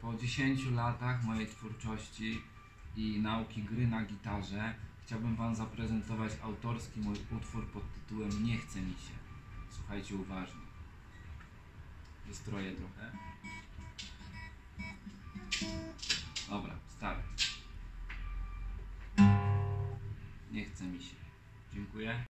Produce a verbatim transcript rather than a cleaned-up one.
po dziesięciu latach mojej twórczości i nauki gry na gitarze chciałbym Wam zaprezentować autorski mój utwór pod tytułem Nie chce mi się. Słuchajcie uważnie. Wystroję trochę. Dobra, start. Nie chce mi się. Dziękuję.